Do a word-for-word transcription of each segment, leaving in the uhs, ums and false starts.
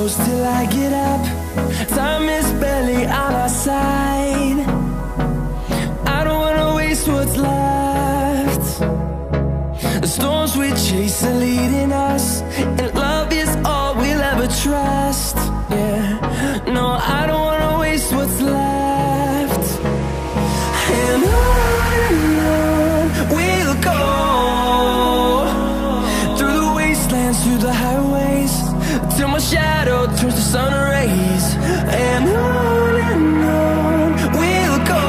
close till I get up. Time is barely on our side. I don't wanna waste what's left. The storms we chase are leading us, and love is all we'll ever trust. Yeah, no, I don't wanna waste what's left. And on and on we'll go, through the wastelands, through the highways, till my shadow turns to sun rays. And on and on we'll go,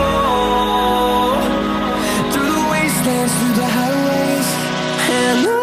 through the wastelands, through the highways, and on.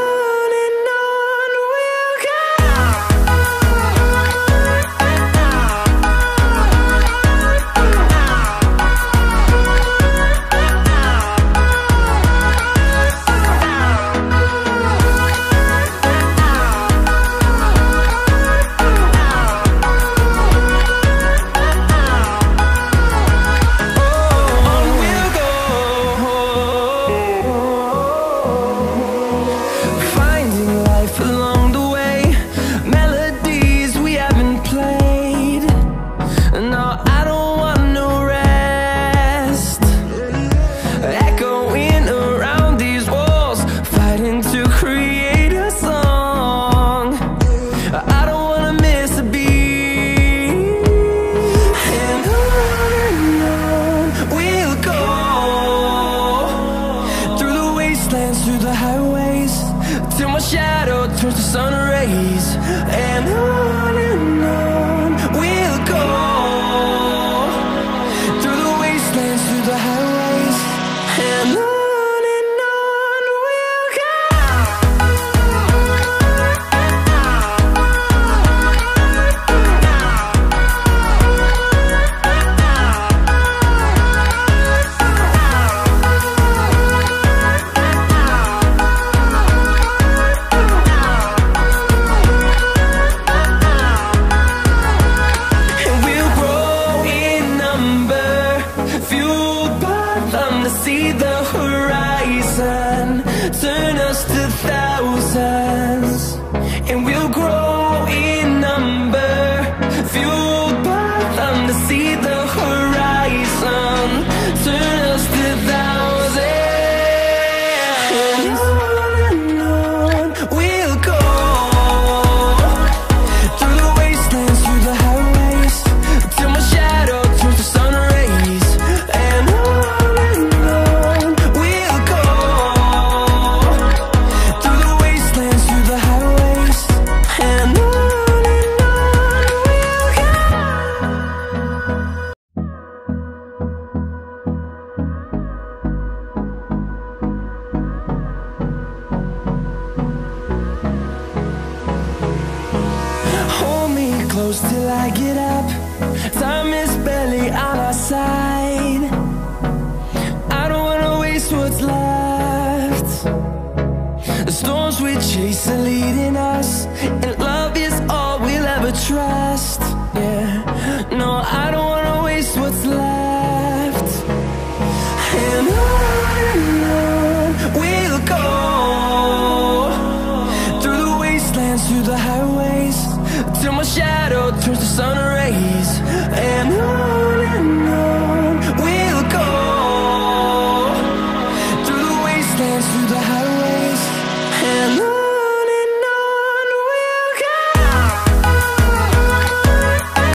Through the highways, till my shadow turns to sun rays. And on and on we'll go, through the wastelands, through the highways, and on. See the horizon turn us to thousands, and we'll grow in number, fueled by them to see the horizon turn us to thousands. And on and on we'll go, through the wastelands, through the highways, till my shadow turns to sun rays. And on close till I get up. Time is barely on our side. I don't wanna waste what's left. The storms we chase are leading us,